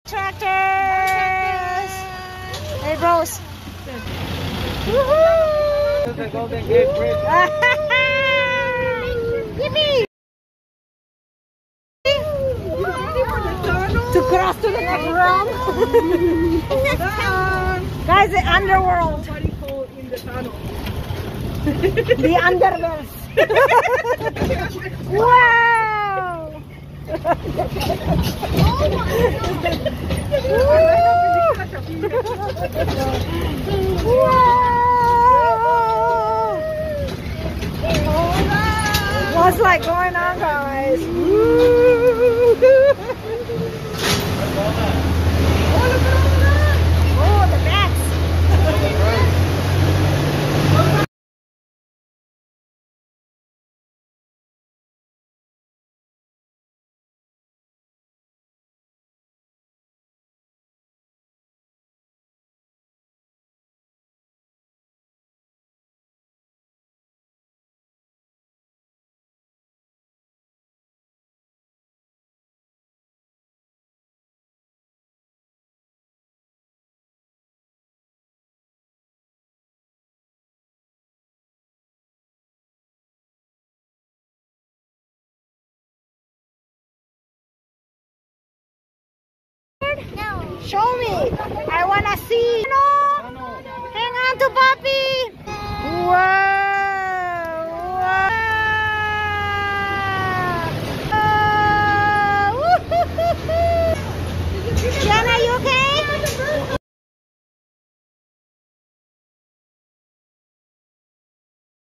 Tractors! Hey, Rose. Woohoo! The Golden Gate Bridge. Yippee! To cross to the next round. Guys, the underworld. The underverse. Wow! Wow! What's like going on, guys? Oh, the bats! No. Show me. I wanna see. No. Hang on to Papi. Wow.